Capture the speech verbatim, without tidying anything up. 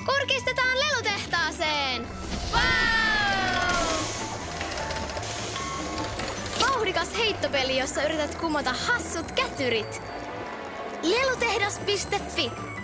Kurkistetaan lelutehtaaseen! Wow! Vauhdikas heittopeli, jossa yrität kumota hassut kätyrit. Lelutehdas piste fi